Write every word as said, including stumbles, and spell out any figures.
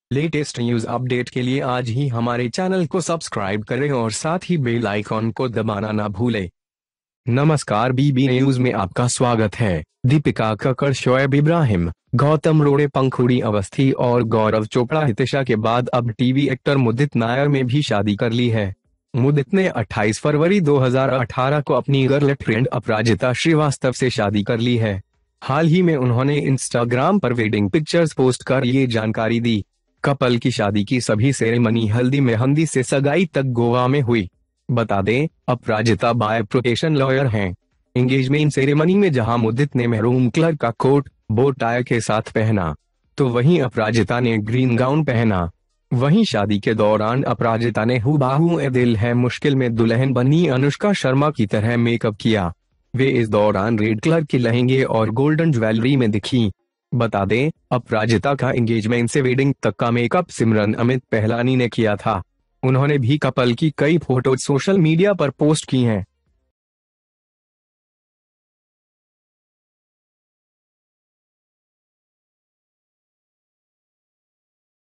Latest news update के लिए आज ही हमारे चैनल को सब्सक्राइब करें और साथ ही बेल आइकॉन को दबाना ना भूलें। नमस्कार, बीबी न्यूज में आपका स्वागत है। दीपिका कक्कड़, शोएब इब्राहिम, गौतम रोड़े, पंखुड़ी अवस्थी और गौरव चोपड़ा हितिशा के बाद अब टीवी एक्टर मुदित नायर में भी शादी कर ली है। मुदित ने अट्ठाईस फरवरी दो हज़ार अठारह को अपनी गर्लफ्रेंड अपराजिता श्रीवास्तव से शादी कर ली है। हाल ही में उन्होंने इंस्टाग्राम पर वेडिंग पिक्चर्स पोस्ट कर ये जानकारी दी। कपल की शादी की सभी सेरेमनी हल्दी मेहंदी से सगाई तक गोवा में हुई। बता दें, अपराजिता बाय प्रोफेशन लॉयर हैं। एंगेजमेंट सेरेमनी में जहां मुदित ने मैरून कलर का कोट बो टाई के साथ पहना, तो वहीं अपराजिता ने ग्रीन गाउन पहना। वहीं शादी के दौरान अपराजिता ने हूबहू ए दिल है मुश्किल में दुल्हन बनी अनुष्का शर्मा की तरह मेकअप किया। वे इस दौरान रेड कलर के लहंगे और गोल्डन ज्वेलरी में दिखी। बता दें, अपराजिता का एंगेजमेंट से वेडिंग तक का मेकअप सिमरन अमित पहलानी ने किया था। उन्होंने भी कपल की कई फोटो सोशल मीडिया पर पोस्ट की हैं।